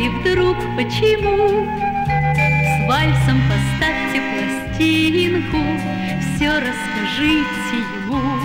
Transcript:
Или вдруг почему? С вальсом поставьте пластинку, все расскажите ему.